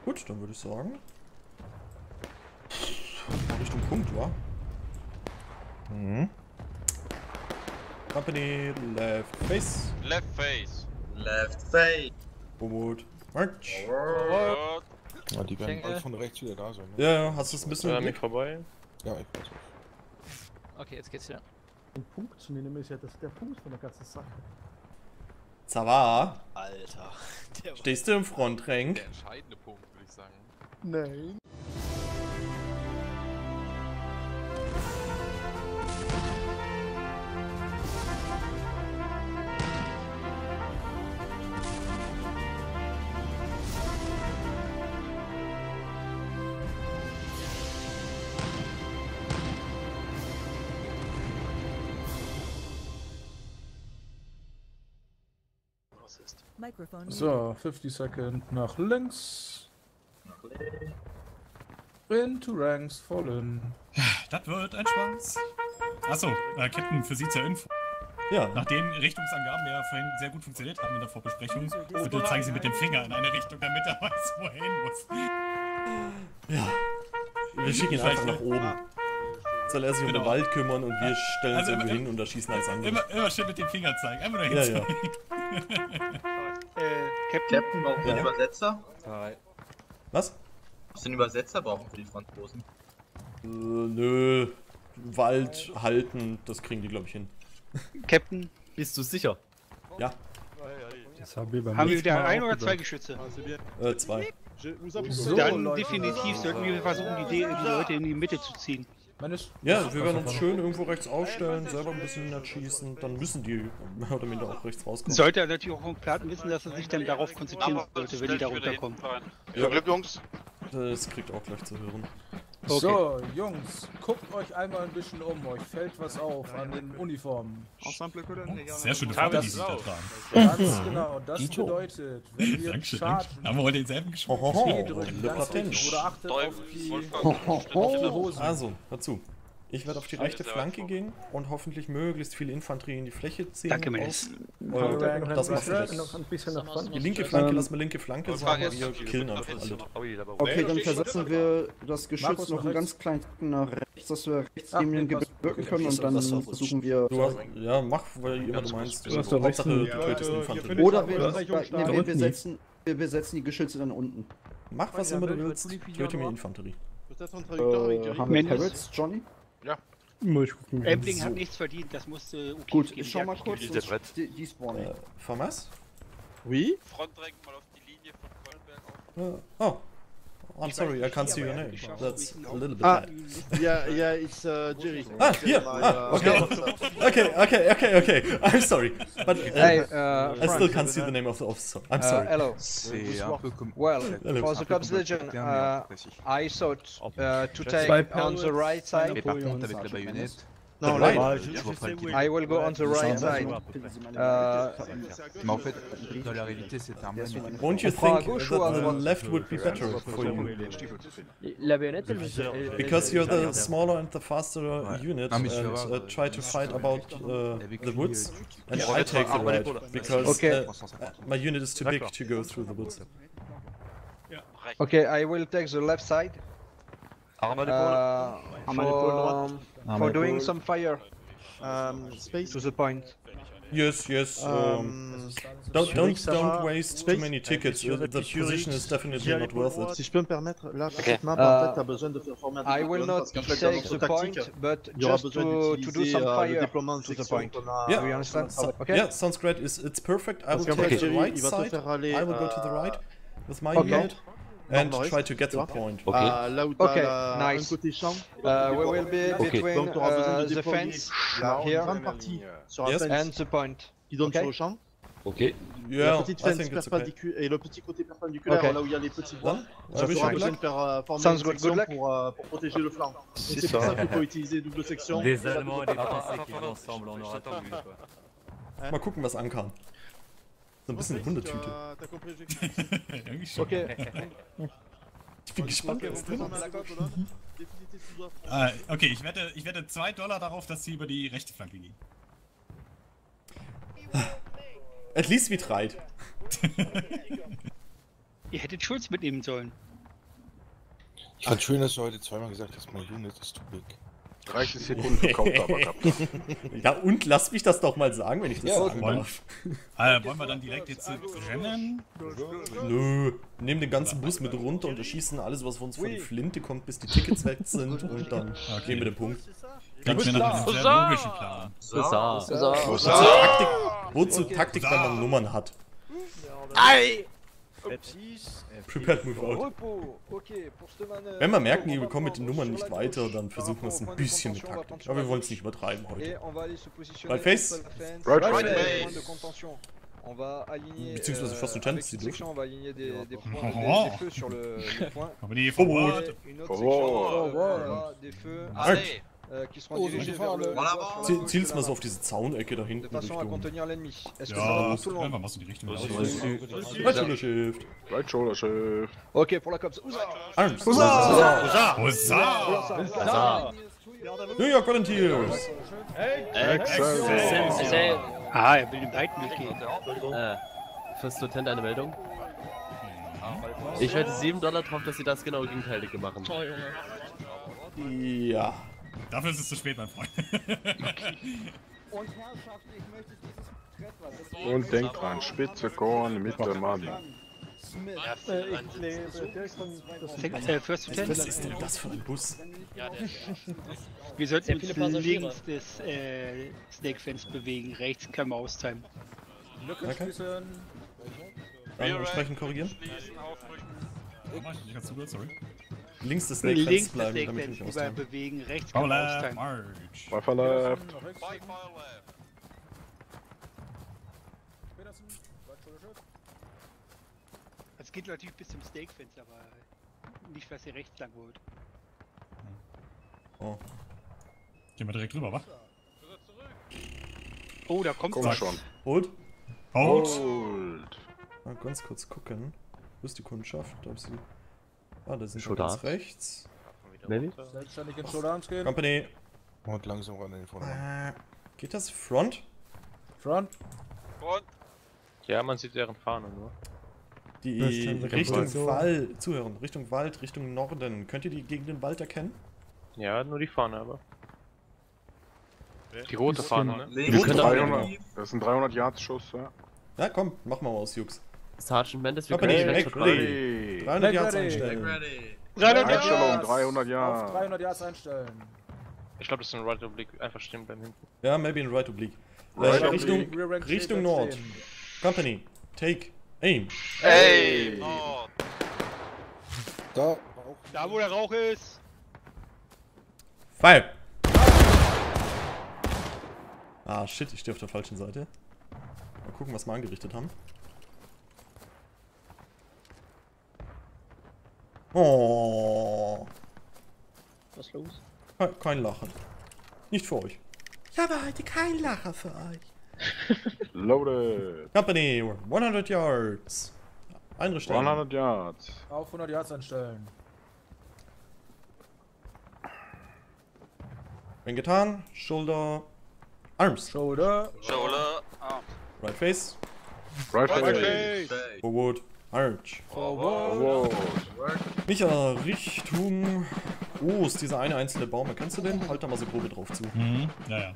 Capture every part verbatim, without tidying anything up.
Gut, dann würde ich sagen. Richtung Punkt, wa? Mhm. Company, left face. Left face. Left face. Forward. March. Forward. Ja, die werden bald von rechts wieder da sein. Ne? Ja, ja, hast du es ein bisschen im Blick? vorbei. Ja, ich weiß auch. Okay, jetzt geht's wieder. Den Punkt zu nehmen ist ja das der Punkt von der ganzen Sache. Zava, Alter. Der stehst du im Frontrank? Der entscheidende Punkt, würde ich sagen. Nein. So, fifty Second nach links. Nach links. Into ranks fallen. Das wird ein Spaß. Achso, äh, Captain, für Sie zur Info. Ja. Nach den Richtungsangaben, die ja vorhin sehr gut funktioniert haben in der Vorbesprechung, bitte zeigen Sie mit dem Finger in eine Richtung, damit er weiß, wo er hin muss. Ja. Wir schicken ihn einfach nach oben. Soll er sich um den Genau. Wald kümmern und wir stellen Also uns irgendwo immer- hin und erschießen alles andere. Immer, immer schön mit dem Finger zeigen, einfach nur Ja, hin. ja. Äh, Captain, Captain brauchen wir Ja. einen Übersetzer? Was? Was den Übersetzer brauchen für die Franzosen? Äh, nö. Wald halten, das kriegen die, glaube ich, hin. Captain, bist du sicher? Ja, Das haben wir beim Haben wir letzten wieder Mal ein auch oder gesagt. zwei Geschütze? äh, zwei. So, Dann Leute. definitiv sollten wir versuchen, die, die Leute in die Mitte zu ziehen. Meines Ja, wir werden uns schön irgendwo rechts aufstellen, selber ein bisschen nett schießen, dann müssen die mehr oder minder auch rechts rauskommen. Sollte er natürlich auch vom Platen wissen, dass er sich dann darauf konzentrieren sollte, wenn die da runterkommen. Ja. Glück, Jungs. Das kriegt auch gleich zu hören. So, Jungs, guckt euch einmal ein bisschen um. Euch fällt was auf an den Uniformen. Sehr schöne Farbe, die Sie da tragen. Ganz genau. Das Dito. bedeutet, wenn wir Dankeschön, chargen, Dankeschön. Haben wir heute denselben Geschmack? Hohoho, T drücken, Le ganz Patent. wichtig, oder achtet auf die, auf die Oh. Hosen. Also, hör zu. Ich werde auf die rechte Flanke gehen und hoffentlich möglichst viel Infanterie in die Fläche ziehen. Danke, aus Melis. eurer- Das machst du noch das. ein bisschen nach vorne. Die linke Flanke, Ähm, lass mal linke Flanke sagen, wir killen einfach alle. Okay, dann versetzen wir das Geschütz Markus, noch nach einen rechts. ganz kleinen Ticken nach rechts, dass wir rechts Ach, neben dem nee, Gebüsch passt. wirken können und dann versuchen wir... Du hast, ja, mach, weil immer du meinst. Du hast doch rechts Hauptsache, einen- du tötest Infanterie. Oder wir, Oder- nee, wir, wir, setzen, wir besetzen die Geschütze dann unten. Mach was immer du willst, töte mir Infanterie. Äh, haben wir Melis. Parrots, Johnny? Ampling hat nichts verdient, das musste okay Gut, geben. ich schau mal kurz, Die- wo ist die, die spawnen. Äh, von was? Wie? Frontdrängen mal auf die Linie von Kölnberg auf. Uh, oh, I'm Ich sorry, weiß I can't nicht, see your aber name. ich schaue That's so ein a bisschen little bit Ah, bad. yeah, yeah, it's uh, Jerry. Ah, hier! Ah, okay. Okay, okay, okay, okay. I'm sorry. But uh, Hey, uh, I still can't see the name of the officer. I'm uh, sorry. hello. C'est un peu comme... Well, Hello. for the Cops Legion, uh, I thought uh, to Zwei take on the right side. Et par contre, avec la baïonnette, Non, right. là, je vois pas le qu'il I will go on the right side. Uh, Mais en fait, dans la réalité, c'est un magnifique... Won't you On prend à think gauche ou à that the droite? left would be better for you? La baïonnette, elle Because you're the smaller and the faster unit Non, mais je vais and voir, uh, euh, try to fight about uh, avec the lui, woods euh, and tu- I take the Ah, right because Okay. uh, my unit is too big to go through the woods. Okay, I will take the left side. Arme à Uh, Arme à l'épaule droite. for, for doing some fire. Um, to the point. Yes, yes. Um, don't don't don't waste too many tickets. Uh, the position is definitely not worth it. Si je peux me permettre, là, sur Ok. cette map, Euh, en fait, t'as besoin de faire former un I déploiement will not parce qu'en fait, dans take notre the point, tactique, but il y aura just besoin to, to do d'utiliser some euh, le fire déploiement de to the section point. qu'on a. Yeah. Do you understand? Okay. Yeah, sounds great. It's it's perfect. I Parce will qu'en take fait, the Jerry, right il va te side. faire aller I will go to the euh, right with my Okay. unit and nord-nord-est, try to get tu the vois. point. à là où t'as Ok, la- nice. un côté champ. Uh, we will be Ok. between Donc t'auras besoin uh, de the déployer fence là, une here grande partie sur la Yes. fence and the point. qui donne Ok. sur le champ. Ok. Yeah, La petite I fence think it's okay. perpendiculaire et le petit côté perpendiculaire Ok. là où il y a les petits points. I Tu wish auras you besoin luck. de faire euh, former Sounds une good, section good luck. pour, euh, pour protéger le flanc. Et C'est c'est pour ça. ça qu'il faut utiliser double section. Des Allemands et des Français qui vont ensemble, on aura tout vu, quoi. Mal gucken, was ankam. So ein bisschen Hundetüte. T'as compris l'objectif? Irgendwie schon. Okay. Ich bin gespannt, was drin ist. Ah, okay, ich wette, ich wette zwei Dollar darauf, dass sie über die rechte Flanke gehen. At least we tried. Ihr hättet Schulz mitnehmen sollen. Ich fand schön, dass du heute zweimal gesagt hast, mein Unit ist too big. dreißig Sekunden für Counter gehabt. Ja, und lass mich das doch mal sagen, wenn ich das Ja, sagen wollen, darf. äh, wollen wir dann direkt jetzt äh, rennen? Nö, nehmen den ganzen Bus mit runter und erschießen alles, was von uns von die Flinte kommt, bis die Tickets weg sind und dann Okay. nehmen wir den Punkt. Klingt mir nach einem sehr logischen Plan. So. Wozu Taktik, wozu Taktik, wenn man Nummern hat? Ei! Prepared Move Out. Wenn wir merken, wir kommen mit den Nummern nicht weiter, dann versuchen wir es ein bisschen mit Taktik. Aber wir wollen es nicht übertreiben heute. Right Face? Right Face. Beziehungsweise First Lieutenant, sie dürfen. Aber die Forward. Forward. Allez. Ziel- Zielst mal so auf diese Zaunecke da hinten Richtung. Ja, irgendwann machst du die Richtung. Right Shoulder Shift. Right Shoulder Shift. Ok, pour la cops. Arms. Huzzah! New York Volunteers. Excellent. Ah, er will den weiten Weg gehen. Äh, First Lieutenant, eine Meldung. Ich wette sieben Dollar drauf, dass sie das genau gegenteilige machen. Ja. Dafür ist es zu spät, mein Freund. Und denkt dran, Spitze, Korn, Mitte, Mann. Äh, First Was Lieutenant, ist denn das für ein Bus? wir sollten uns links des äh, Snake-Fans bewegen, rechts kann man austimen. Lücken Okay. schließen. Dann entsprechend korrigieren. Mach ich nicht ganz zugehört, sorry. Links des Snake Links Fans des bleiben, damit Snake-Fans wir nicht überall austeilen. bewegen, rechts kann Power man left, austimen. march. By for left. Nach rechts. By far left. Peterson. Right Shoulder Shift. Es geht natürlich bis zum Snake-Fans, aber nicht, was ihr rechts lang wollt. Oh. Gehen wir direkt rüber, wa? Oh, da kommt Komm was. schon. Hold. Hold. Hold. Mal ganz kurz gucken. Wo ist die Kundschaft? Da ist sie. Ah, da sind wir Shoulder. ganz rechts. Maybe? Selbstständig in Shoulder Arms gehen. Company. Und langsam ran in den Vordermann. Äh, geht das? Front? Front. Und Ja, man sieht deren Fahne nur. Die Richtung Richtung Wald. Zuhören. Richtung Wald, Richtung Norden. Könnt ihr die gegen den Wald erkennen? Ja, nur die Fahne aber. Die rote Fahne, ne? Links. Wir können auch dreihundert. Das ist ein dreihundert Yards Schuss, ja. Ja, komm, machen wir mal aus, Jux. Sergeant Mendes, wir Company, können make direkt ready. Ready. dreihundert Make Yards ready. einstellen. Ready. Einstellung, dreihundert Auf Yards. dreihundert Yards einstellen. Ich glaube, das ist ein Right Oblique, einfach stehen bleiben hinten. Ja, maybe in right oblique. Right äh, oblique. Richtung, Rear rank Richtung steht, Nord. stehen. Company, take, aim. Ey! Nord. Da, auch. Da, wo der Rauch ist. Fire! Ah, shit, ich stehe auf der falschen Seite. Mal gucken, was wir angerichtet haben. Oh. Was ist los? Ke- Kein Lachen. Nicht für euch. Ich habe heute kein Lacher für euch. Loaded. Company, hundert Yards. Einrichten. hundert Yards. Auf hundert Yards einstellen. Wenn getan, Shoulder, Arms. Shoulder. Shoulder. Arm. Right face, Right Right face. face. forward, arch. Forward. Micha, Richtung Ost, dieser eine einzelne Baum, erkennst du den? Halt da mal so grobe drauf zu. Mhm. Ja, ja. ja.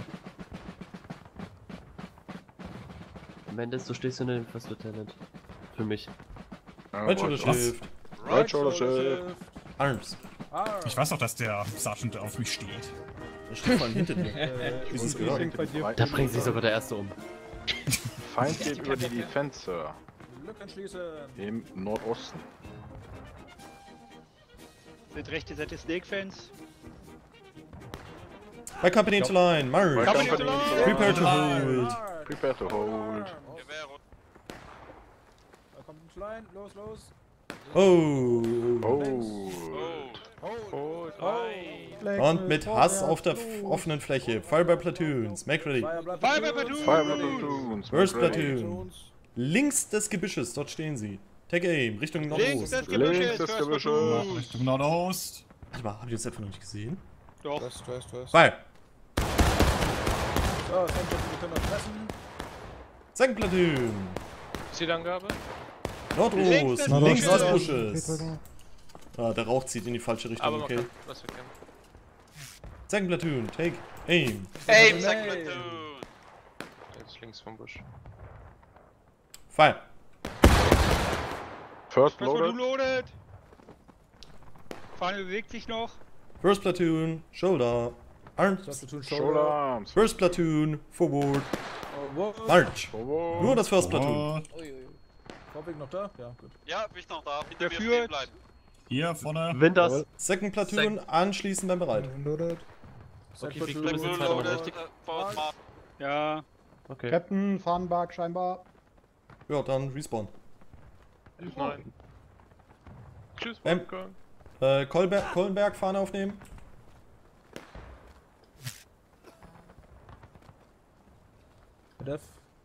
Mendes, du stehst hinter dem First Lieutenant. Für mich. Right Shoulder Shift, Right Shoulder Shift. Arms. Arms. Ich weiß doch, dass der Sergeant auf mich steht. Der steht vor allem hinter dir. Wie sie es gehört. Da bringt sich sogar der Erste um. Feind geht über die Defense, Sir. Lücken schließen. Im Nordosten. Mit rechter Seite Snake-Fans. Bei Company to Line, March. Right company. Prepare to hold. Prepare to hold. Gewehr runter. Da kommt ein Klein. Los, los. Oh. Hold. Und mit Hass auf der f- offenen Fläche. Fire by Platoons, make ready. Fire by Fire by Platoons. Fire Platoons. First Ready. Platoon. Links des Gebüsches, dort stehen sie. Take aim, Richtung Links Nordost. des Links Gebüsches. des First Gebüsches. Platoon. Richtung Nordost. Warte mal, hab ich das etwa noch nicht gesehen? Doch. Du hast, du hast, du hast. Fire. So, Second Platoon, wir können noch treffen. Second Platoon. Zielangabe? Nordost, Links des links des Busches. Busches. Ah, der Rauch zieht in die falsche Richtung, Aber okay. okay. Was wir kennen. Second Platoon, take aim. Aim, second platoon. Jetzt links vom Busch. Fire. First Was war du loaded. loaded? Fahne bewegt sich noch. First Platoon, shoulder. Arms. First Platoon, Shoulder Shoulder. arms. First Platoon, forward. Oh, wow. March. Forward. Nur das First Platoon. Oh, Vorweg noch da? Ja, gut. Ja, bin ich noch da. Hinter Wer mir führt? stehen bleiben. hier vorne. Winters. Second Platoon, anschließend beim bereit. Second Okay, wie Platoon, ist jetzt Platoon weiter loaded. richtig? äh, Forward march. Ja. Okay. Captain, Fahnenberg scheinbar. Ja, dann respawn. Nein. Tschüss, Ähm, äh, Kolberg, Kollenberg, Fahne aufnehmen. Def.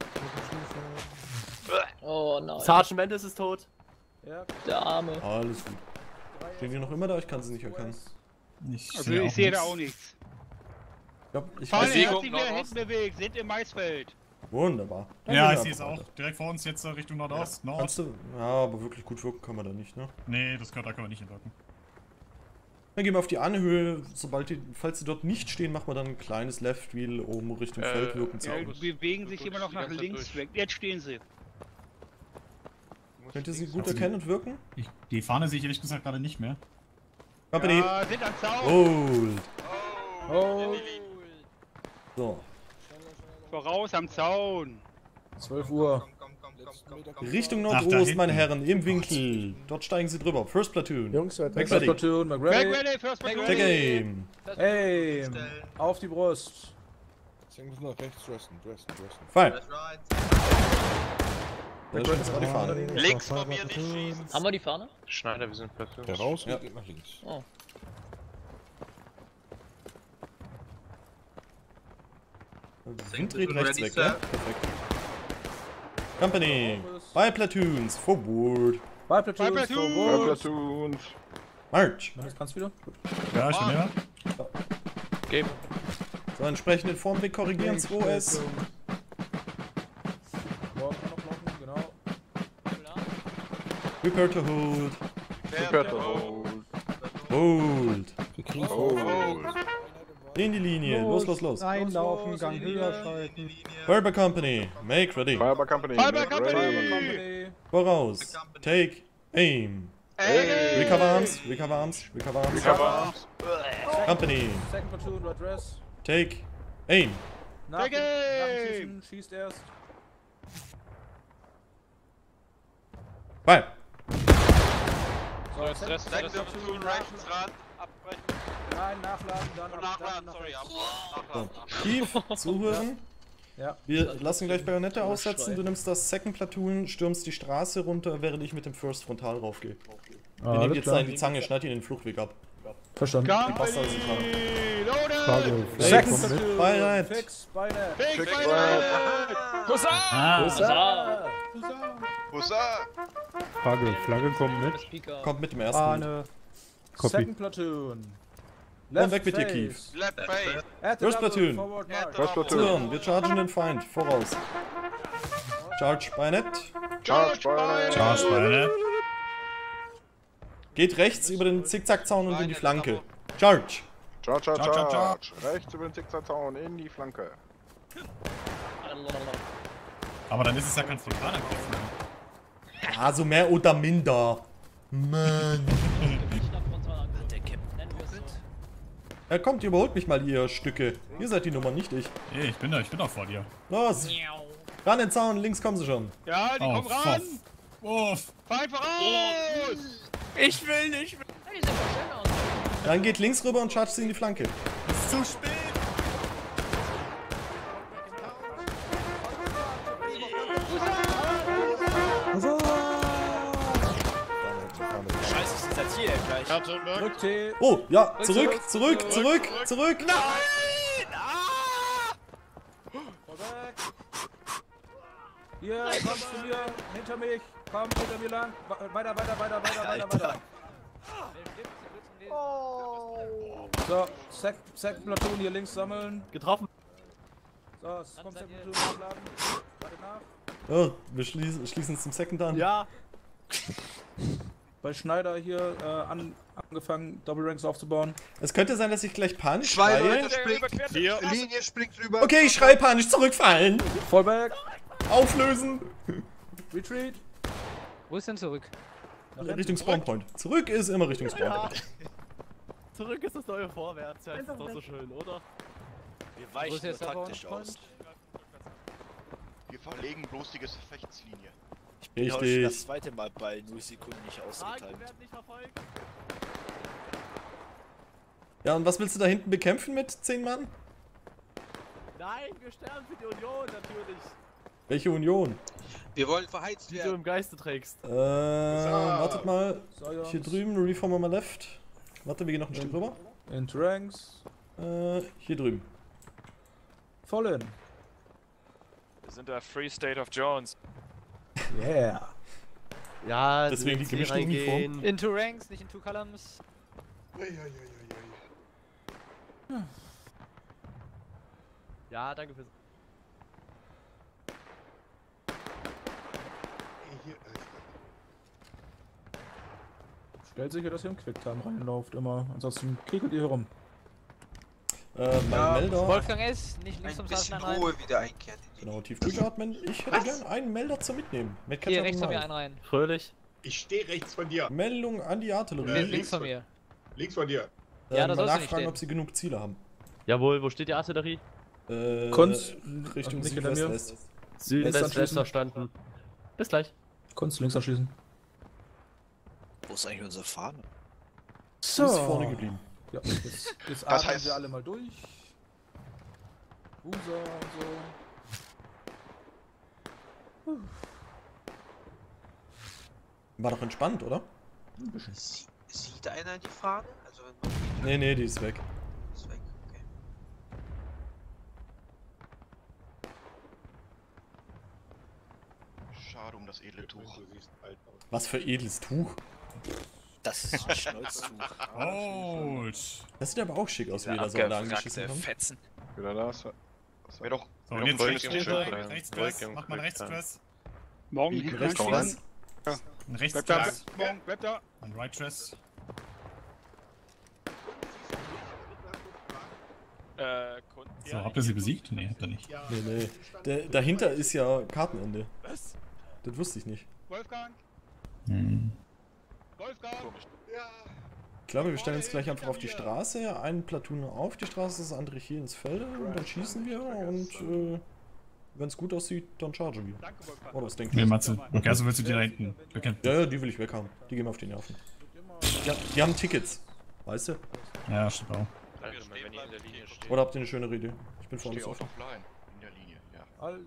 Oh nein. Sergeant Mendes ist tot. Ja. Der Arme. Alles gut. Stehen die noch immer da? Ich kann sie nicht erkennen. Ich Also ich sehe da auch nichts. Ja, ich Fahne weiß. Bewegung hat sich wieder Nordosten. hinten bewegt, sind im Maisfeld. Wunderbar. Dann Ja, gehen ich wir sehe es einfach auch. weiter. Direkt vor uns jetzt äh, Richtung Nordost. Nord. Kannst du? Ja, aber wirklich gut wirken kann man da nicht, ne? Nee, das kann, da können wir nicht hinwirken. Dann gehen wir auf die Anhöhe. Sobald die, falls sie dort nicht stehen, machen wir dann ein kleines Left Wheel, um Richtung Äh, Feld wirken zu Ja, haben. die bewegen sich Gut, immer noch die nach ganze Zeit links durch. weg. Jetzt stehen sie. Könnt ihr sie gut Also die- erkennen und wirken? Ich, die Fahne sehe ich ehrlich gesagt gerade nicht mehr. Company. Ja, sind am Zaun. Hold. Oh. So. Voraus am Zaun. zwölf Uhr. Komm, komm, komm, komm, komm. Richtung Ach, da Nordost, meine hinten. Herren, im Winkel. Dort steigen sie drüber. First Platoon. Jungs, seid Make First ready. Platoon, Back McReady. ready, first platoon. Take aim. Aim. Auf die Brust. Deswegen müssen wir nach rechts dressen, dressen, dressen. Fire. That's right. Das war die Fahne. Links von mir nicht schießen. Haben wir die Fahne? Schneider, wir sind Platoon. Der raus Ja. geht nach links. Oh. Wind dreht rechts Ready, weg, sir. ja? Perfekt. Company. By Platoons. Forward. Bei Platoon. Bei Platoon. Five Forward. platoons. March. Das kannst du wieder? Ja, ich bin näher. Game. So, entsprechend den Formweg korrigieren. zwei S. Blocken, noch blocken, genau. Prepare to hold. Prepare to hold. Hold. Wir kriegen Hold. In die Linie. Los, los, los. Einlaufen, Gang höher schalten. Fire Company. Make ready. Fiber Company. Fiber make Company. ready. Company. Voraus. Take aim. Ey. Recover arms. Recover arms. Recover arms. Recover arms. Company. Second Platoon, Red Dress. Take aim. Nach dem, Take nach dem aim. Schießen, schießt erst. Fire. So, jetzt Rest, Second platoon rechts ran. Abbrechen. Nein, nachladen, dann Und ab- nachladen, dann sorry. nach ab- So. Nachladen. Tief zuhören. Ja. Wir lassen gleich Bayonette aussetzen. Du nimmst das Second Platoon, stürmst die Straße runter, während ich mit dem First frontal raufgehe. Wir nehmen jetzt in die Zange, schneid ihn den Fluchtweg ab. Verstanden. Passt also dran. Loaded. Second Fix. Platoon. Bayonett. Fix, Bayonett. Fix, Fix, Bayonett. Ah, Hussar. Hussar. Frage, Flagge kommt mit. Speaker. Kommt mit dem ersten. Fahne. Copy. Second Platoon. Und weg mit dir, face. Keith. Left face. At the First double, Platoon. forward At march. the First platoon. Zuhören, wir chargen den Feind. Voraus. Charge Bayonett. Charge Bayonet. Charge Bayonett. Geht rechts über den Zickzackzaun und in die Flanke. Charge. Charge, charge, Charge, charge, charge. Rechts über den Zickzackzaun in die Flanke. Aber dann ist es ja kein Frontalangriff mehr. Ja, so mehr oder minder. Mann. Ja, kommt, ihr überholt mich mal, ihr Stücke. Ihr seid die Nummer, nicht ich. Ey, ich bin da, ich bin doch vor dir. Los. Ran den Zaun, links kommen sie schon. Ja, die Oh, kommen ran. Uff. Feind voraus. Ich will nicht. Dann geht links rüber und chargt sie in die Flanke. Ist zu spät. Scheiße, ich sitze jetzt hier gleich. Drück T. Oh, ja, zurück, zurück, zurück, zurück. Nein! Ah! Vorweg. Hier, kommst du mir. Hinter mich. Komm, hinter mir lang. Wa- Weiter, weiter, weiter, weiter, weiter, weiter. So, Sec Second Platoon hier links sammeln. Getroffen. So, es kommt Second Platoon nachladen. Warte nach. Oh, wir schließen, schließen uns zum Second an. Ja. Bei bei Schneider hier äh, an, angefangen, Double Ranks aufzubauen. Es könnte sein, dass ich gleich panisch Zwei schreie. Leute springt. Linie springt rüber. Okay, ich schreie panisch zurückfallen. Fallback. Auflösen. Retreat. Wo ist denn zurück? Richtung Spawnpoint. Zurück ist immer Richtung Spawnpoint. Ja. Zurück ist das neue Vorwärts. Ja, ist doch so schön, oder? Wir weichen nur taktisch aus. Wir verlegen bloß die Gefechtslinie. Ich bin heute schon Richtig. das zweite Mal bei null Sekunden nicht ausgetimt. Ja, und was willst du da hinten bekämpfen mit zehn Mann? Nein, wir sterben für die Union natürlich. Welche Union? Wir wollen verheizt Die du werden. im Geiste trägst. Äh, wartet mal. So, Hier drüben, Reformer mal left. Warte, wir gehen noch ein Stück rüber. Into Ranks. Äh, hier drüben. Fallen. Wir sind der Free State of Jones. Yeah. Ja, Deswegen die gemischte Uniform. Into Ranks, nicht in Two Columns. Ja, danke fürs. Stellt sicher, dass ihr im Quicktime reinlauft immer. Ansonsten kegelt ihr herum. Äh, mein Ja, Melder. Wolfgang S, nicht links Ein vom bisschen Straßen rein. Ruhe wieder einkehren. Genau, tief durchatmen. Ich hätte gern einen Melder zum Mitnehmen. Mit Hier, rechts von mir einen rein. Fröhlich. Ich stehe rechts von dir. Meldung an die Artillerie. Äh, Links von mir. Links von dir. Äh, Ja, da mal sollst du nicht nachfragen, stehen. ob sie genug Ziele haben. Jawohl, wo steht die Artillerie? Äh, Kunst. Richtung Nicht hinter mir. Südwest-West. Süden, West West, West anschließen. verstanden. Bis gleich. Kunst links anschließen. Wo ist eigentlich unsere Fahne? So. Ist vorne geblieben. Ja, jetzt, jetzt Das atmen heißt- wir alle mal durch. User und so. War doch entspannt, oder? Sie, sieht einer die Fahne? Also wenn man Nee, nee, die ist weg. ist weg. Okay. Schade um das edle Tuch. Was für edles Tuch. Das ist ein Schnäuztuch. Gut. Das sieht aber auch schick aus, wie wir da so alle angeschissen haben. Fetzen. Wieder das. Wäre doch. So, wär und doch jetzt schön, rechts, schön. Rechtspress. Mach mal Rechtspress. Morgen Liegen die rechts Krankenschwester. voran. Ein Bleib da, Rechtspress. bleib, bleib da. Ein Right Press. Äh, Kunden. So, habt ihr sie besiegt? Nee, habt ihr nicht. Nee, nee. Der, dahinter ist ja Kartenende. Was? Das wusste ich nicht. Wolfgang? Hm. Wolfgang? Ich glaube, wir stellen uns gleich einfach auf die Straße. Einen Platoon auf die Straße, das andere hier ins Feld. Und dann schießen wir. Und äh, wenn es gut aussieht, dann chargen wir. Danke, Wolfgang. Oh, das denke Nee, ich. Matze. Okay, also willst du die da hinten bekämpfen? Ja, ja, die will ich weghaben. Die gehen mir auf die Nerven. Die, die haben Tickets. Weißt du? Ja, stimmt auch. Danke, wenn ihr in der Linie steht. Oder habt ihr eine schönere Idee? Ich bin Ich vorne stehe offen. out of line. In der Linie, ja. Alles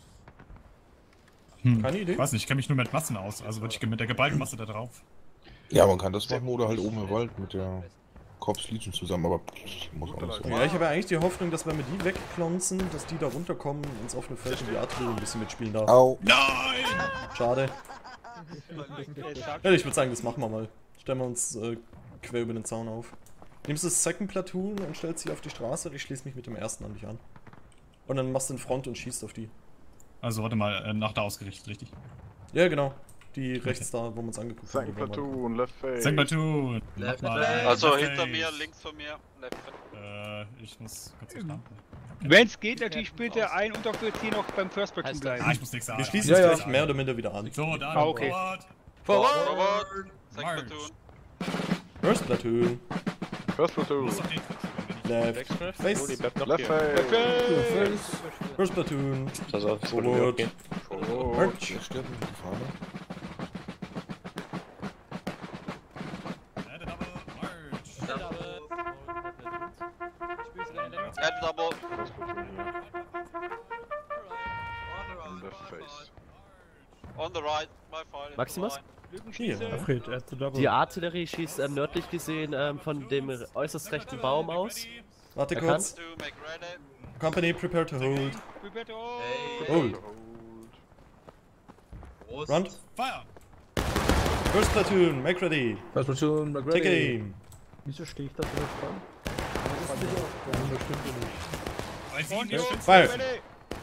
Hm. Keine Idee? Ich weiß nicht, ich kenne mich nur mit Massen aus. Also würde ich mit der geballten Masse da drauf. Ja, man kann das machen oder halt oben im Wald mit der Corps Legion zusammen, aber muss auch nicht sein. Ja, ich habe ja eigentlich die Hoffnung, dass wenn wir die wegklonzen, dass die da runterkommen ins offene Feld und die Artillerie ein bisschen mitspielen darf. Au! Nein! Schade. Ja, ich würde sagen, das machen wir mal. Stellen wir uns äh, quer über den Zaun auf. Nimmst du das Second Platoon und stellst sie auf die Straße, ich schließe mich mit dem ersten an dich an. Und dann machst du in Front und schießt auf die. Also warte mal, äh, nach da ausgerichtet, richtig? Ja, genau. Die rechts da, wo wir uns angeguckt haben. Second die wollen wir- Platoon, left face. Second Platoon! Left Mach mal. face. Also Left hinter face. mir, links von mir. Left face. Äh, ich muss kurz was machen. Wenn es geht, natürlich bitte ein Unteroffizier noch beim First Platoon Heißt bleiben. Ah, ich muss nichts sagen. Wir schließen Ja, uns ja. gleich mehr oder minder wieder an. So, dann. Ah, okay. Forward. Forward. Second March. Platoon. First Platoon. First Platoon. Muss doch den Quatsch Left. Face. Left face. First Platoon. Forward. Forward. March. Wer stirbt mit der Fahne? And a double march. And double. Left face. On the right, my file. Maximus? Hier. Alfred, at the double. Die Artillerie schießt ähm, nördlich gesehen ähm, von dem äußerst rechten Baum aus. Warte Erkannt. kurz. To make ready. Company, prepare to hold. Prepare to Hey. Hold. Groß. Run. Fire! First Platoon, make ready. First Platoon, make Take ready. aim. Wieso stehe ich da so dran? Das stimmt ja nicht. Weil sie nicht schützen. Fire.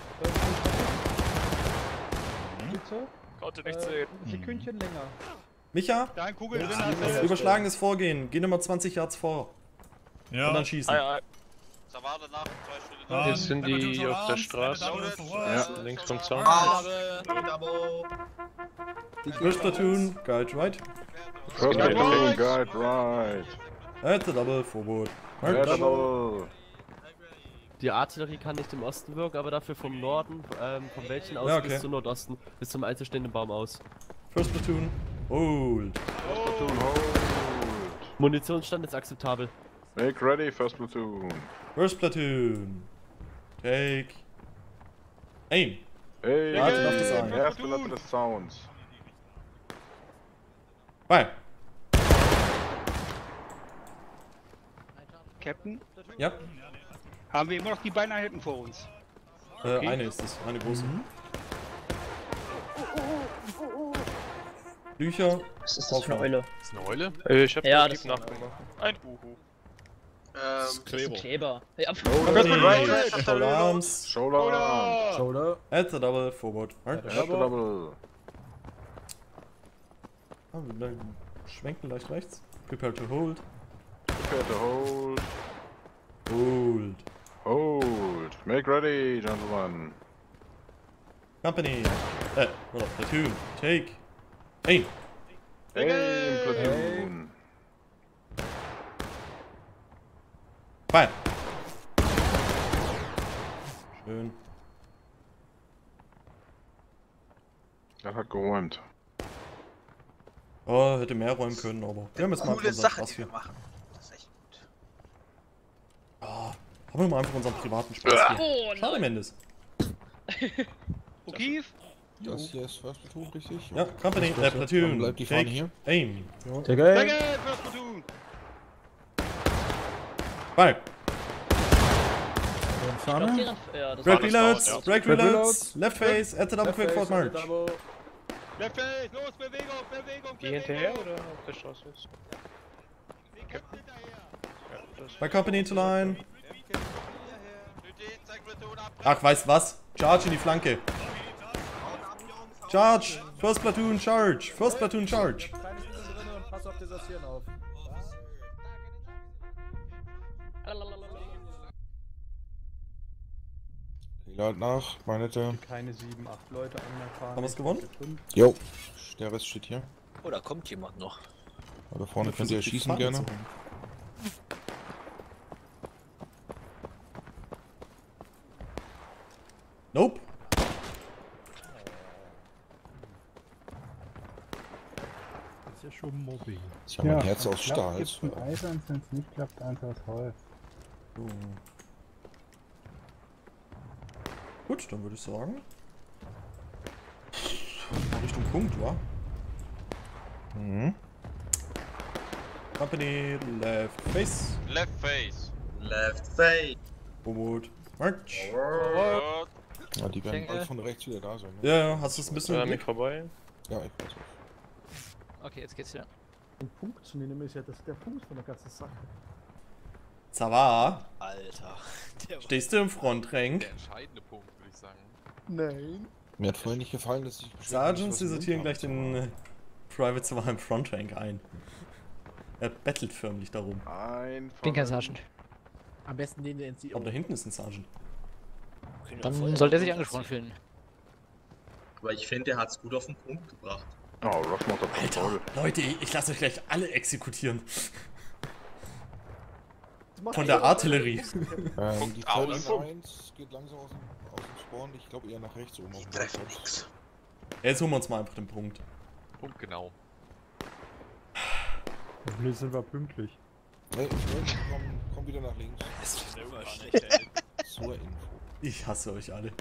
Bitte? Konnte nicht Äh, sehen. ein Sekündchen länger. Micha, Da ein Kugel drin ja, hast. überschlagenes Vorgehen. Geh nochmal zwanzig Yards vor. Ja. Und dann schießen. Ei, ei. Zawarte nach, zwei Stunden. Ah, Jetzt sind Double die Two auf der Arms, Straße. Double Four, Ja, Double links Two vom Arms. Zaun. First Platoon, guide right. First Guide Platoon, guide right. At the double, forward. At March. the double. Die Artillerie kann nicht im Osten wirken, aber dafür vom Norden, ähm, vom Wäldchen aus Ja, okay. bis zum Nordosten, bis zum einzelstehenden Baum aus. First Platoon, hold. First Platoon, hold. Munitionsstand ist akzeptabel. Make ready, First Platoon. First Platoon, take aim. Hey, Warte auf das ein. erste Latte des Sounds. Bye. Captain, Ja, haben wir immer noch die Beineinheiten vor uns? äh, eine ist es, eine große. Bücher. Was ist das für eine Eule? Ist eine Eule? Äh, ich hab Ja, ja, das- nachgemacht. Ein Uhu. Ähm, Das ist ein Kleber. Ja, Company, Shoulder Arms. Shoulder arms. Shoulder. At the double, forward. March. At the double. Ah, wir schwenken leicht rechts. Prepare to hold. Prepare to hold. Hold. Hold. Make ready, gentlemen. Company. Äh, oder Platoon. Take aim. Aim, Platoon. Fire. Schön. Er hat geräumt. Oh, hätte mehr räumen können, aber wir haben jetzt mal coole unseren Sache, Spaß die hier. wir machen. Das ist echt gut. Oh, haben wir mal einfach unseren privaten Spaß hier. Oh, Schade, Mendes. Okay, Das hier ist First Platoon, richtig? Ja, Company, äh, Dann Platoon. bleibt die Fahne Take hier. aim. Take aim. danke, First Platoon. Fire. Fahne. Ja, das Break Alles reloads, laut, ja. break Break reloads, reloads. left face, at the double, quick forward march. Double. Left face, los, Bewegung, Bewegung, Die Bewegung. hinterher oder auf der Straße ist? Die kämpfen hinterher. Ja, das By company to line. Platoon, zeig Platoon ab. Ach, weißt was? Charge in die Flanke. Charge! First Platoon, charge! First Platoon, charge! Keine Schüsse drin und pass auf Desertieren auf. Lad nach, meine Nette. Keine sieben, acht Leute an der Fahne. Haben wir es gewonnen? Jo. Der Rest steht hier. Oh, da kommt jemand noch. Aber da vorne könnt ihr Versucht, die schießen Fahne gerne. zu holen. Nope. Das ist ja schon Mobbing. Ich habe mein Herz aus Stahl. Gibt's ein Eisern, wenn es nicht klappt, einfach das Holz. So. Gut, dann würde ich sagen. Richtung Punkt, wa? Mhm. Company, left face. Left face. Left face. Forward, march. Forward. Ja, die werden denke- bald von rechts wieder da sein. Ne? Ja, ja, hast du es ein bisschen Äh, im mit Blick? vorbei. Ja, ich weiß nicht. Okay, jetzt geht's wieder. Den Punkt zu nehmen ist ja das der Punkt von der ganzen Sache. Zava, Alter. Der war stehst du im Frontrank? entscheidende Punkt, würde ich sagen. Nein. Mir hat vorhin nicht gefallen, dass ich... Sergeants desertieren gleich den äh, Private Zava im Frontrank ein. Er bettelt förmlich darum. Ein Bin kein Sergeant. Am besten den, der N C O. Aber da hinten ist ein Sergeant. können wir Dann voll- sollte er sich angesprochen fühlen. Aber ich finde, der hat's gut auf den Punkt gebracht. Oh, Rush macht das Alter, toll. Leute, ich lasse euch gleich alle exekutieren. macht Von der er. Artillerie. Ähm, Punkt die aus. Teil eins geht langsam aus dem, aus dem Spawn. Ich glaube eher nach rechts oben. Die treffen nix. Jetzt holen wir uns mal einfach den Punkt. Punkt genau. Hoffentlich sind wir pünktlich. Nee, nee, komm, komm wieder nach links. Das ist immer schlecht. Zur Info. Ich hasse euch alle.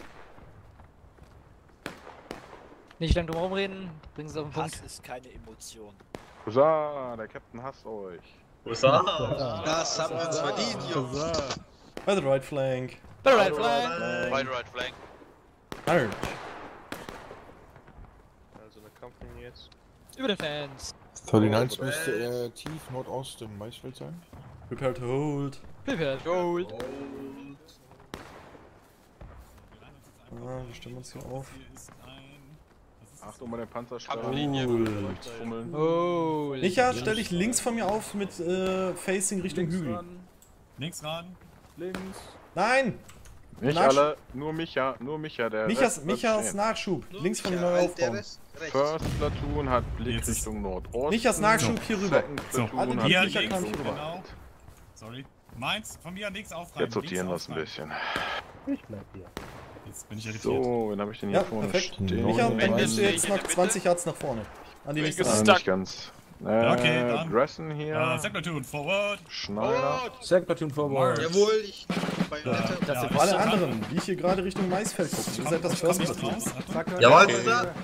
Nicht lang drum rumreden, bringen sie auf den Punkt. Hass ist keine Emotion. Husa, der Captain hasst euch. Husa! Das haben wir uns verdient, Jungs. By the right flank. By the right flank. Right, right flank. March. Also eine Company jetzt. Über den Fans. neununddreißig müsste äh, tief Nordost im Maisfeld sein. Prepare to hold. Prepared. Gold. Ah, wir stellen uns hier auf. Hier ist ein. Was ist Achtung bei der Panzersteuer. Cool. Fummeln. Oh. Micha, stell dich links von mir auf mit äh, Facing Richtung Links Hügel. ran, Links ran. links. Nein! Nicht Nachsch- alle, nur Micha, nur Micha, der Michas, Rest bleibt Michas stehen. Nachschub. Links von mir Ja, neu der aufbauen. Rest rechts. First Platoon hat Blick Jetzt ist- Richtung Nordosten. Michas Nachschub hier rüber. Second So, Platoon alle hat hier Micha Blick kam links, hier Richtung rüber. genau. Sorry. Meins, von mir links aufrein. Jetzt sortieren links lassen ein aufrein. bisschen. Ich bleib hier. Jetzt bin ich irritiert. So, wen habe ich denn hier Ja, vorne perfekt. stehen? Micha, dann Wenn gehst du wir jetzt in noch der Mitte- zwanzig Yards nach vorne. An die nächste Wegen Ah, Seite. nicht ganz. Äh, Okay, dann. Dressen hier. Äh, Second Forward. Schneider. Second Platoon forward. Jawohl, ich bei Ja, Alter. Das ja, sind ich- Alle anderen, die hier gerade Richtung Maisfeld gucken, ihr seid das Ich komm First jetzt Platoon. raus. Achtung. Zack, Jawohl, okay. Bruder.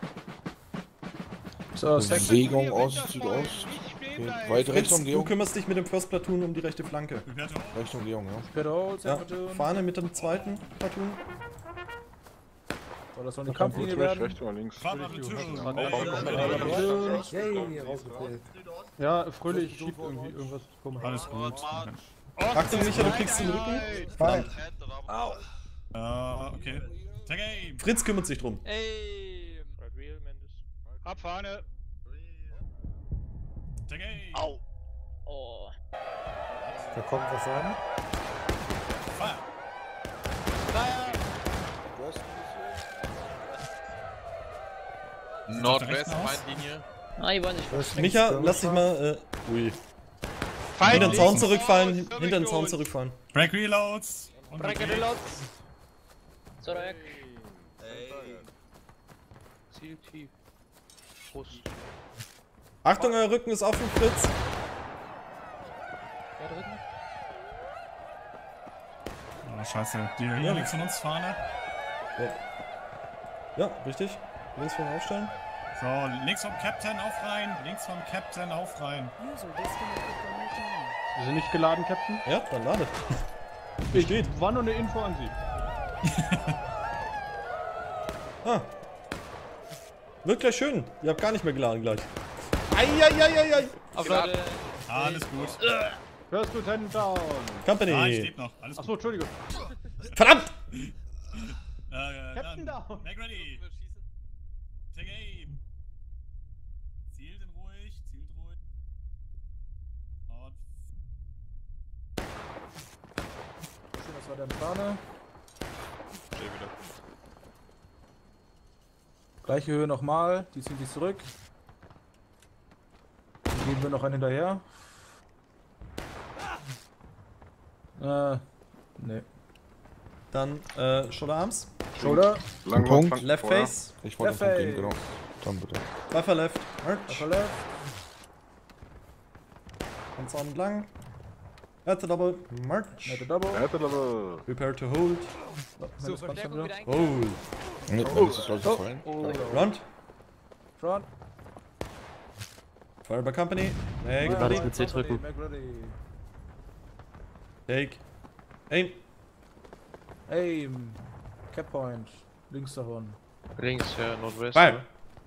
So, Second. Bewegung Ost, Südost. Okay. Weite Fritz, rechte du Umgehung. kümmerst dich mit dem First Platoon um die rechte Flanke. Bewertung. Rechte Umgehung, ja. Pedal, Ja, Second Platoon. Fahne mit dem zweiten Platoon. Soll das noch eine Gut, Kampflinie rechts, werden? rechts oder links? Fahrt Platoon. Yay, rausgefällt. Ja, fröhlich, schiebt irgendwie irgendwas komisch. Alles gut. Achtung, Micha, du kriegst den Rücken. Verdammt. Äh, okay. Tag aim. Fritz kümmert sich drum. Ey. Hab Fahne. Tag aim. Au. Oh. Da kommt was an. Fire. Nordwest, Rechten aus? Feindlinie. Ah, ich weiß nicht. Micha, lass dich mal. Äh, ui. Hinter den Zaun zurückfallen, hin- hinter den Zaun zurückfallen. Break Reloads. Und Break okay. Reloads. Zurück. Ziel tief. Brust. Achtung, euer Rücken ist offen, Fritz. Ja, drücken. Oh, scheiße. Die hier links von uns Fahne. Ja, richtig. Links vorne aufstellen. So, links vom Captain auf rein. Links vom Captain auf rein. Wir sind nicht geladen, Captain. Ja, dann ladet. Ich steht. War nur eine Info an Sie. Ah. Wird gleich schön. Ihr habt gar nicht mehr geladen gleich. Eieieiei. Auf Leute. Alles gut. First Lieutenant down. Company. Ah, ich lebe noch. Alles Achso, gut. Entschuldigung. Verdammt! Äh, äh, Captain dann. down. Make ready. Take aim. Zielt in ruhig. Zielt ruhig. Und Schön, das war der Fahne. Steh wieder. Gleiche Höhe nochmal. Die zieht sich zurück. Dann geben wir noch einen hinterher. Äh, ne. Dann äh, Shoulder Arms. Shoulder. Lang Punkt. Flanken Left vorher. face. Ich wollte Left den Punkt geben, face. genau. Dann bitte. Buffer left. Arch. Upper left. Am Zaun entlang. That's a double. March. Nette Double. Hätte aber. Prepare to hold. So, Verstärkung wieder ein. Hold. Ne, dann ist es gleich gefallen. Front. Front. Fire by Company. Make War ready. das mit C drücken? Make ready. Take. Aim. Aim. Cap Point. Links davon. Links, ja, Nordwest. Fire.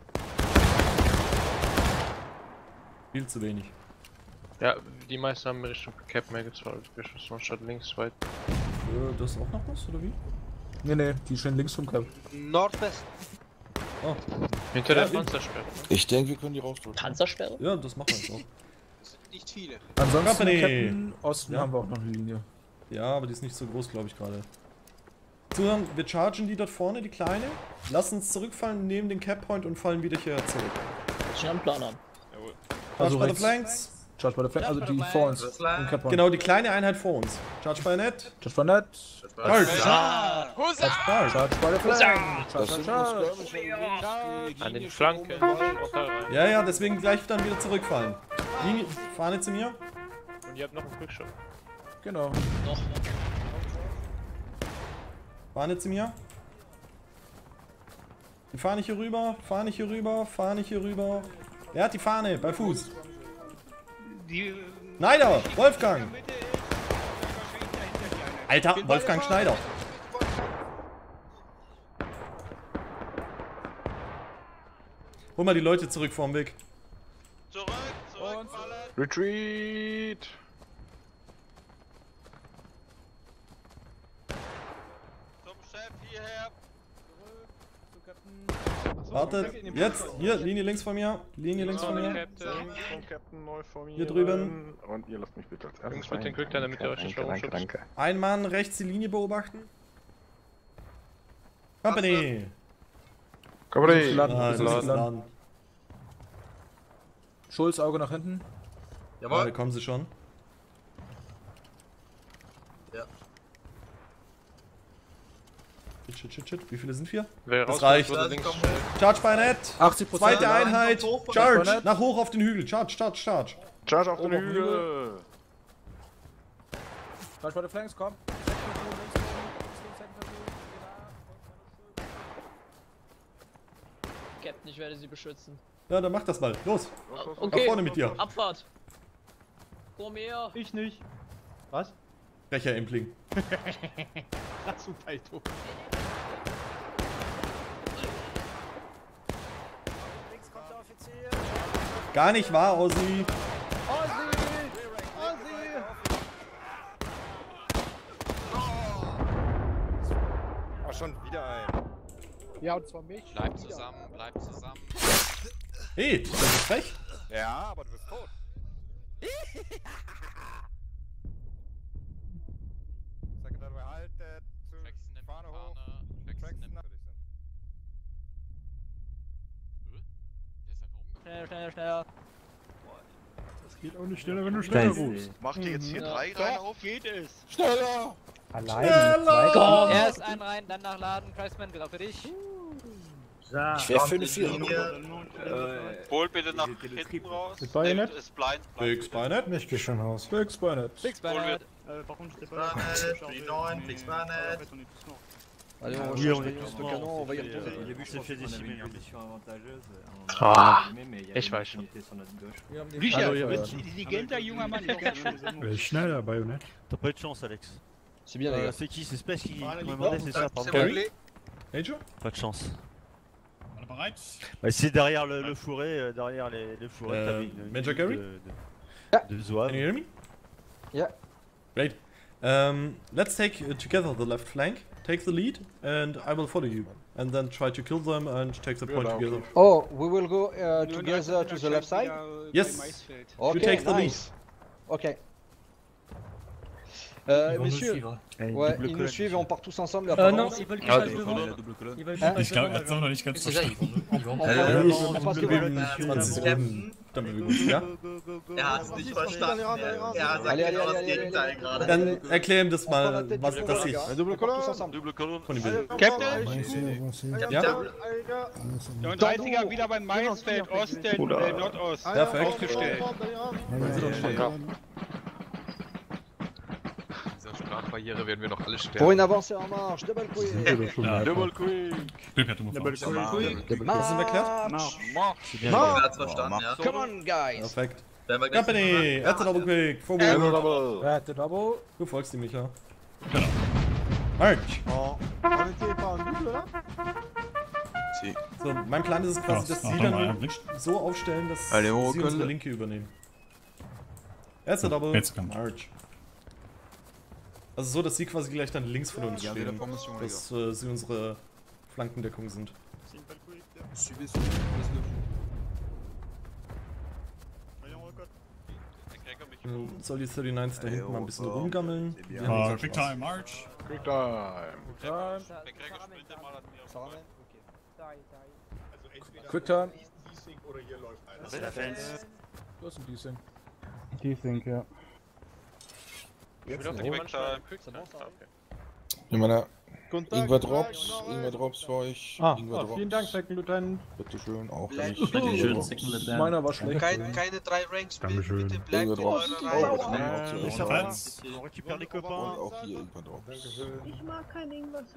Viel zu wenig. Ja, die meisten haben Richtung Cap mehr gezahlt. Geschossen statt links weit. Äh, das ist auch noch was, oder wie? Ne, ne, die stehen links vom Cap. Nordwest. Oh. Hinter Ja, der wie- Panzersperre. Ich denke, wir können die rausdrücken. Panzersperre? Ja, das machen wir jetzt auch. Das sind nicht viele. Ansonsten, Company. Captain, Osten Ja. haben wir auch noch eine Linie. Ja, aber die ist nicht so groß, glaube ich, gerade. Zuhören, wir chargen die dort vorne, die kleine. Lassen uns zurückfallen, nehmen den Cap Point und fallen wieder hierher zurück. Ich einen Plan haben. Jawohl. Also Charge by the rechts. Flanks. Charge by the Flank, also die vor uns. Im Cap Point. Genau, die kleine Einheit vor uns. Charge by net. Charge by net. Charge. Husa! Charge. Charge by the Flank. Charge, Das charge, sind charge. An den Flanken. Portal rein. Ja, ja, deswegen gleich dann wieder zurückfallen. Linie, Fahne zu mir. Und ihr habt noch einen Quickshot. Genau. Noch. Fahne zu mir. Die Fahne hier rüber, Fahne hier rüber, Fahne hier rüber. Wer hat die Fahne? Bei Fuß. Die, Schneider! Wolfgang! Alter, Wolfgang Schneider. Hol mal die Leute zurück vorm Weg. Zurück, zurückfallen. Retreat! Zum Chef hierher. Wartet, jetzt, hier, Linie links von mir, Linie links von mir. Hier drüben. Und ihr lasst mich bitte als Jungs mit den Quickline, damit ihr euch nicht Danke, danke. Ein Mann rechts die Linie beobachten. Company! Company! Ah, das ist Laden. Schulz, Auge nach hinten. Jawohl. Da kommen sie schon. Ja. Shit, shit, shit, shit. Wie viele sind wir? Wer das raus reicht. wurde links Charge Bayonet. achtzig Prozent. Zweite Einheit. Charge. Nach hoch auf den Hügel. Charge, charge, charge. Charge auf den Hügel. Charge bei den Flanks, komm. Captain, ich werde sie beschützen. Ja, dann mach das mal. Los. Okay. Nach vorne mit dir. Abfahrt. Komm her. Ich nicht. Was? Brecher Impling. Super, du. Gar nicht wahr, Ossi. Ossi! Ossi! Oh, schon wieder ein. Ja, und zwar mich. Bleib zusammen, bleib zusammen. Hey, das ist frech. Ja, aber du bist tot. Sekretär, haltet. Fahne hoch. Schneller, schneller, schneller. Das geht auch nicht schneller, wenn du schneller rufst. Macht ihr jetzt hier Ja. drei rein auf? Geht es. Schneller! Alleine. Komm. Erst ein rein, dann nachladen. Christman, genau für dich. Ich wäre für eine vier. Hol bitte nach hinten raus. Mit Bayonet? Ist blind. Fix Bayonet. Ich geh schon raus. Fix Bayonet. Fix Hol Bayonet. wir. Bayonet, P neun, Fix Bayonet. Allez, on Oui, recharge on les est lance tous de morts. canon, on va y Au retourner. début, je t'ai fait décimer une position avantageuse. Ah, ich weiß schon. Richard, Hallo, ja. intelligenter junger Mann. Ich kann schon. Äh, schneller, Bayonet. T'as pas eu de chance, Alex. C'est bien, les gars. C'est qui? C'est Space qui m'a demandé, c'est ça, pardon. Carry. Major. Pas de chance. Alle bereit? Bah, c'est derrière le, le fourré, euh, derrière les, les fourrés, Euh, t'avais une, Major une Gary? de, de, de Zouave. Can you hear me? Yeah. Great. Um, let's take uh, together the left flank. Take the lead, and I will follow you. And then try to kill them and take the point together. Oh, we will go uh, together to the left side? Yes. Okay, You take the lead. nice. Ok. Euh, messieurs, ouais, ils nous suivent et on part tous ensemble. Euh, non, ils veulent que je Ah, fasse double devant. colonne, double colonne. Ils veulent que Hein? je fasse Ich glaube, devant. er hat es auch noch nicht ganz C'est ça, verstanden. ils vont. On Äh, passe- on passe devant. zwanzig Sekunden. Dann bewegen wir uns, ja? Er hat es nicht verstanden. Er er hat Allez, allez, genau das allez, allez, Gegenteil allez. gerade. Dann erklär ihm das On prend la mal, tête was, du dass gars, ich les gars. Double On part tous ensemble. Double colonne. von ihm will. Captain, Ja? der dreißiger wieder beim Maisfeld Osten, äh, Nordost. Perfekt. Aufgestellt. Dieser Sprachbarriere werden wir noch alle Pour sterben. une avancée en marche, double quick. Double quick! Glück hat du mal Das ist ihm erklärt? C'est bien. Er hat es verstanden, ja. Come on, guys. Perfekt. Werden wir gleich Company, add the double quick, forward. At the double. Du folgst ihm, Micha. Genau. March. On était pas en double là? So, mein Plan ist es quasi, dass Ja, sie ja, ja, dann ja. so aufstellen, dass Allez, sie on unsere recolle. Linke übernehmen. Add the double, Jetzt kommt. March. Also so, dass sie quasi gleich dann links von uns stehen. Dass äh, sie unsere Flankendeckung sind. Dann soll die neununddreißig da hinten mal ein bisschen rumgammeln. Wir haben Ah, unseren Quick Spaß. Time March. Quick time. Quick time. C'est la fence. Das ist ein Decent. Desync, ja. Quick time. Ich meine, irgendwer Drops, irgendwer Drops für euch. Ah, irgendwer ah, vielen Dank, Second Lieutenant. Bitteschön, auch Bleib- nicht. Bitteschön, Second Lieutenant. Meiner war schlecht. Kein, keine drei Ranks, bitte, Dankeschön. bitte bleibt in Irgendwer eurer Drops. Reihe. Auch, Euh, auch les hier. servants, on récupère les Und copains. auch hier irgendwer Drops. Ich mag kein irgendwas.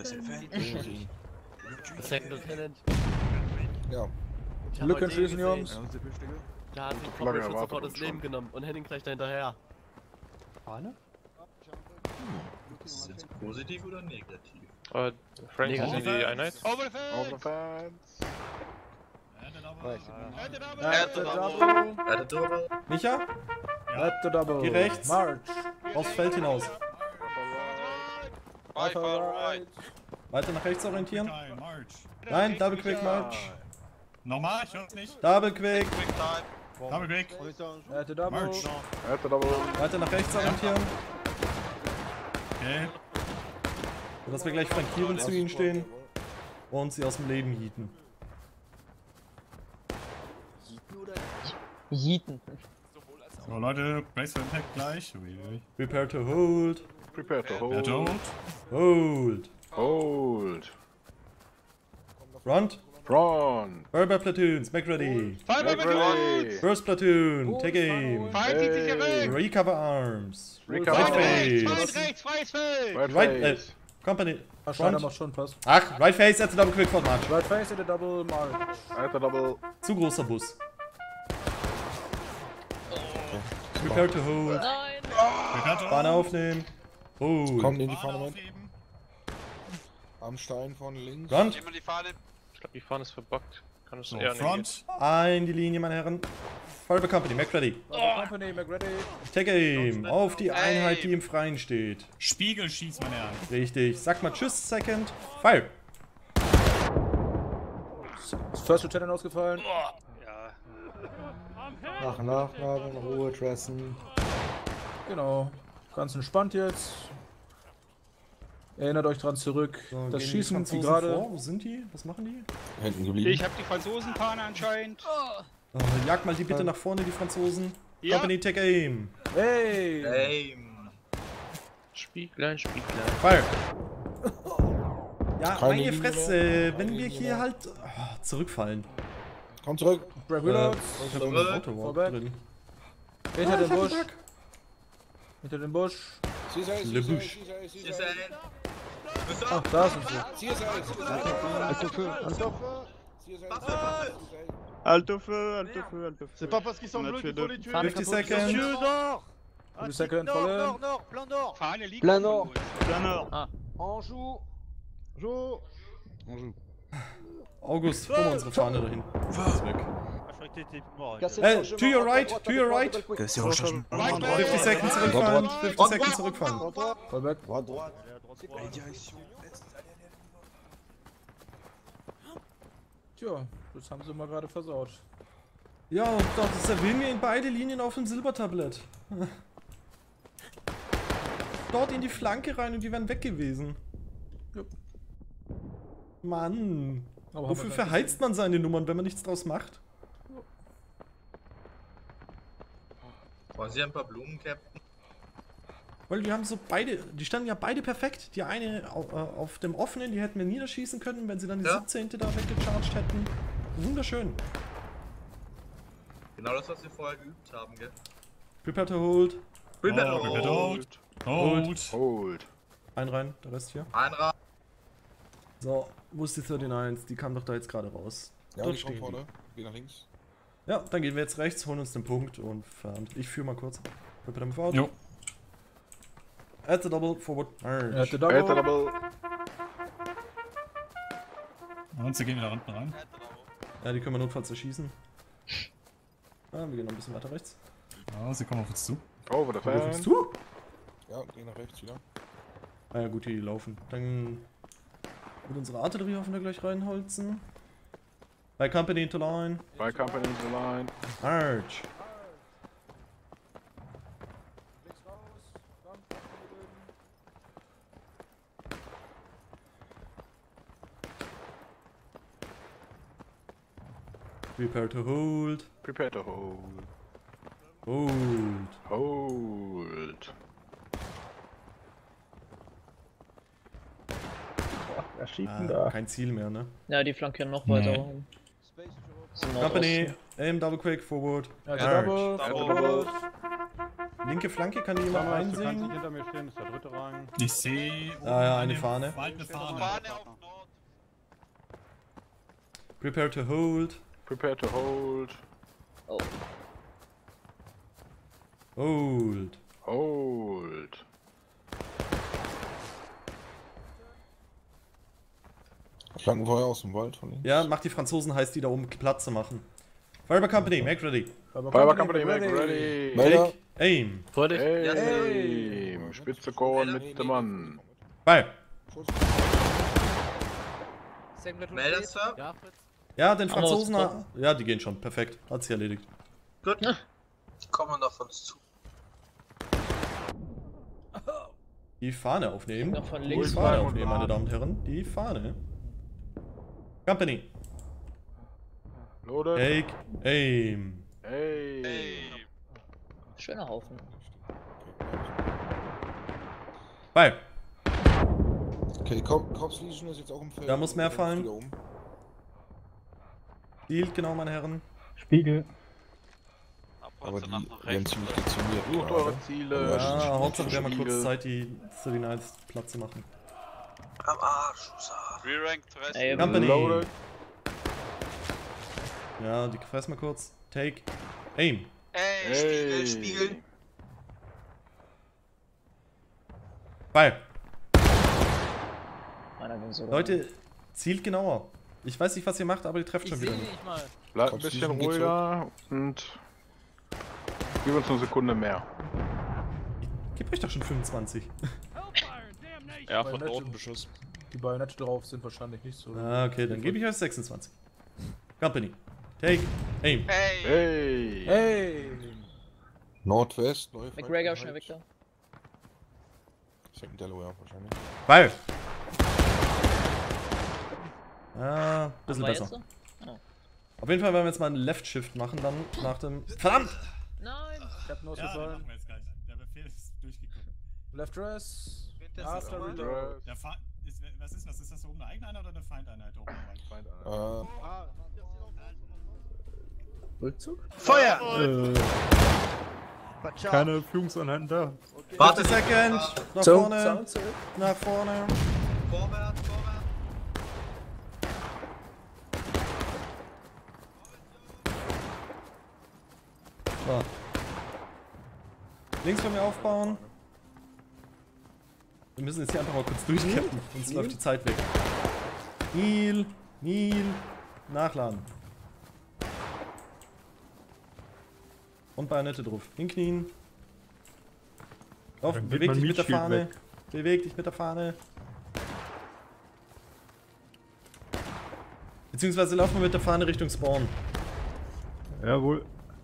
Second Lieutenant. Ja. Ich hab Glück heute entschließen, gesehen, Jungs. Da hat ein Lange Koppelschütze erwartet sofort das und Leben schon. genommen und Henning gleich dahinterher. Fahne? Ist das jetzt positiv oder negativ? Äh, Frank ist in die Einheit. Over the fence! Over the fence. At the double. Er hat Double. Micha, At the double. Geh rechts. March. aufs Feld hinaus. By far right. Weiter nach rechts orientieren. Geil, March. Nein, Double Quick March. Nochmal, ich hör's nicht. Double Quick. Double Quick. At the double. March. At the double. Weiter nach rechts orientieren. Okay. Sodass wir gleich flankierend zu ihnen stehen. Und sie aus dem Leben hieten. Jieten. So Leute, Brace for Impact gleich. Uiui. Prepare to hold. Prepare to Prepare to hold. Hold. Hold. Front. Front. Feuerwehr Platoons, make ready. Make ready. First Platoon, take aim. Feind zieht sich zurück! Recover arms. Recover Right Feind face. rechts, Feind rechts, freies Feld! Right Right, äh, face. Company. Ah, Schneider Front. macht schon Pass. Ach, right face, jetzt Double Quick Fort March. Right face at the double march. At the double. Zu großer Bus. Prepare to hold. Nein! Fahne aufnehmen. Hold. Kommt in die Fahne Fahne mit. aufheben. Am Stein vorne links. Front. Nehmen wir die Fahne. Ich glaube, die Fahne ist verbuggt. Kann es So, eher Front. Ein die Linie, meine Herren. Feuerwehr Company, make ready. Company, make ready. Take aim. Auf die Einheit, die im Freien steht. Spiegel schießt, meine Herren. Richtig. Sag mal Tschüss, Second. Fire. First Lieutenant ausgefallen. Ja. Nach, nach, nach, in Ruhe, dressen. Genau. Ganz entspannt jetzt. Erinnert euch dran zurück. So, das gehen Schießen, die die Franzosen gerade. vor? Wo sind die? Was machen die? Hinten geblieben. Ich hab die Franzosenfahne anscheinend. Oh, jag mal die bitte nach vorne, die Franzosen. Ja. Company, take aim. Hey! Aim. Spieglein, Spieglein. Fire. Ja, Keine meine Linie Fresse, mehr. wenn Keine wir Linie hier mehr. halt oh, zurückfallen. Komm zurück. Brave Äh, Reloads. ich hab irgendwie ein Autowalk Vorwärts. drin. Hinter Ah, dem ich hab Busch. einen Bug. Hinter dem Busch. C S A, Le C S A, Busch. C S A, C Hier S ist A. ein. Ach, da sind sie. C S A, C S A. Alto feu, alto feu. C S A, C S A. Alto feu, alto feu, alto feu. C'est pas parce qu'ils sont On a bleus tué qu'il faut deux. les tuer. fifty seconds. Monsieur Nord fifty seconds fallen. Nord, Nord, plein Nord Fahne liegt. Plein Nord. Plein Nord Anjou. Jo. August, hol mal unsere Fahne dahin. Ist weg. Ah, je croyais que t'étais mort. Cassez Hey, le chemin, to your droite, right, droite, to your droite, right. double quick. fifty fifty seconds zurückfahren. fifty seconds zurückfahren. Fallback. Droite, droite. C'est quoi les directions? Tja, das haben sie mal gerade versaut. Ja, und doch, das erwähnen wir in beide Linien auf dem Silbertablett. Dort in die Flanke rein und die wären weg gewesen. Ja. Mann. Aber Wofür haben wir verheizt man seine Nummern, wenn man nichts draus macht? Wollen Sie ein paar Blumen, Captain? Weil die haben so beide, die standen ja beide perfekt. Die eine au- äh, auf dem offenen, die hätten wir niederschießen können, wenn sie dann die Ja. siebzehnte da weggecharged hätten. Wunderschön. Genau das, was wir vorher geübt haben, gell? Prepare to hold. Prepare Oh, to prepare to hold. hold. Hold. Hold. Ein rein, der Rest hier. Ein Rad. So, wo ist die neunundreißig? Die kam doch da jetzt gerade raus. Ja, Dort die kommt stehen vorne. Geh nach links. die. Ja, dann gehen wir jetzt rechts, holen uns den Punkt und fahren. Ich führe mal kurz. Prepare them forward. Jo. At the double, forward. March. At the At the double. double. Und sie gehen wieder unten rein. Ja, die können wir notfalls erschießen. Ah, wir gehen noch ein bisschen weiter rechts. Ja, sie kommen auf uns zu. Over the Kommt auf uns fan. zu? Ja, geh nach rechts wieder. Ah ja gut, die laufen. Dann wird unsere Artillerie hoffentlich gleich reinholzen. By company into line. By company in the line. March. Prepare to hold. Prepare to hold. Hold. Hold. Wer schiebt Ah, denn da? kein Ziel mehr, ne? Ja, die flankieren noch weiter Nee. rum. Zum Company, Nordosten. aim, double quick, forward. At the March. double. At the double. Linke Flanke, kann die jemand Thomas, du kannst nicht einsehen? hinter mir stehen, das ist der dritte Rang. Ich sehe. Ah ja, eine Fahne. Bald eine Fahne. Fahne auf Nord. Prepare to hold. Prepare to hold. Oh. Hold. Hold. Flankenfeuer aus dem Wald von links. Ja, macht die Franzosen heiß, die da oben Platz zu machen. Fire Company, make ready. Fire company, make ready. Melder. Take aim. Freudig. Aim. Spitze Korn mit dem Mann. Fire. Melder, Sir? Ja, Fritz. Ja, den Haben wir Franzosen. was ha- Ja, die gehen schon. Perfekt. Hat sich erledigt. Gut. Die kommen auf uns zu. Die Fahne aufnehmen. Noch von Die links. Fahne aufnehmen, meine Damen und Herren. Die Fahne. Company. Loaded. Take aim. Hey. Hey. Schöner Haufen. Bye. Okay, Cop Cops Legion ist jetzt auch im Feld. Da muss mehr Rennt fallen. wieder um. Zielt genau, meine Herren. Spiegel. Aber die nach nach werden rechts. ziemlich dezimiert. Sucht gerade. eure Ziele. Ja, Hauptsache wir haben mal kurz Spiegel. Zeit, die City Knights Platz zu machen. Am Arsch, Usa. Re-ranked Rest. Ey, Company. Loaded. Ja, die fressen mal kurz. Take aim. Ey, Hey. Spiegel, Spiegel. Bye. Meiner ging sogar. Leute, zielt genauer. Ich weiß nicht, was ihr macht, aber ihr trefft schon ich wieder seh nicht. nicht mal. Bleibt ein Cops bisschen Legion geht ruhiger und gib uns eine Sekunde mehr. Gib euch doch schon fünfundzwanzig. Ja, von Norden beschossen. Die Bayonette drauf sind wahrscheinlich nicht so. Ah, okay, dann gebe ich euch sechsundzwanzig. Company. Take aim. Hey. Hey. Hey! Nordwest, neue McGregor, schnell weg da. Second Delaware wahrscheinlich. Bye. Ah, bisschen Haben wir besser. jetzt so? Oh. Auf jeden Fall werden wir jetzt mal einen Left Shift machen, dann nach dem. Verdammt! Nein! Captain Ja, den ausgefallen. machen wir jetzt gleich. Der Befehl ist durchgekommen. Left dress. das After nochmal? reload. Der Feind. Ist, was ist das? Ist das so oben eine eigene Einheit oder eine Feindeinheit oben? Äh, Rückzug? Feuer! Äh, keine Führungseinheiten da. Warte, Second! Nach So, vorne! Sound zurück. Nach vorne! Vorwärts, vorwärts. So. Links von mir aufbauen. Wir müssen jetzt hier einfach mal kurz durchkämpfen, sonst läuft die Zeit weg. Nil, Nil, nachladen. Und Bayonette drauf. Hinknien. Lauf, Dann geht beweg mein dich mit der Meat Shield Fahne. weg. Beweg dich mit der Fahne. Beziehungsweise laufen wir mit der Fahne Richtung Spawn. Jawohl.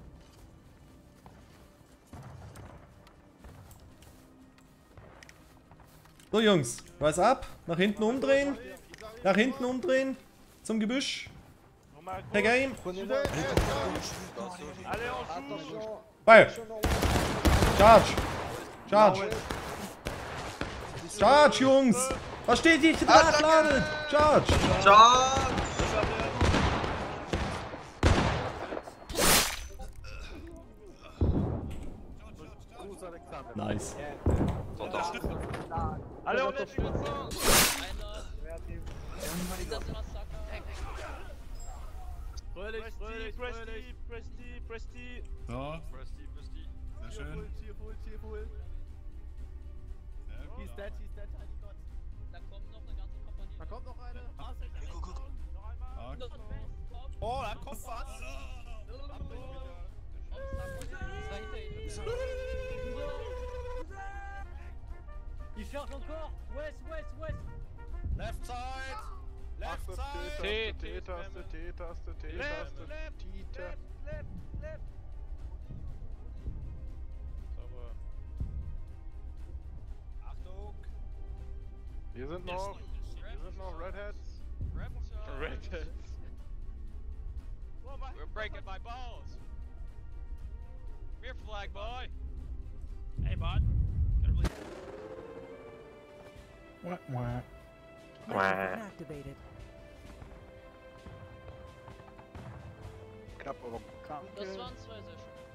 So Jungs, rise up, nach hinten umdrehen, nach hinten umdrehen, zum Gebüsch. Take aim. Fire. Charge. Charge. Charge, Jungs. Was steht hier? Nachladen. Charge. Charge. Nice. Alle unterstützen! Fröhlich, fröhlich, fröhlich. Presti, Presti. So, Presty, Presty. sehr schön. Hier holt, hier holt. He's dead, he's dead, heiliger Gott. Da kommt noch eine ganze Kompanie. Da kommt noch eine. Ah, sehr schön. Guck, guck. Noch einmal. Okay. Oh, da kommt was. Il cherche encore. West, west, west. Left side. Left side. T, T-Taste, T-Taste, T-Taste, T-Taste. Left, left. Sauber. Achtung. Wir sind noch, wir sind noch Redheads. Redheads. We're breaking my balls. Rear flag, boy. Hey, bud. Wah, wah. Activated. Knapp, aber Das waren zwei sehr schön.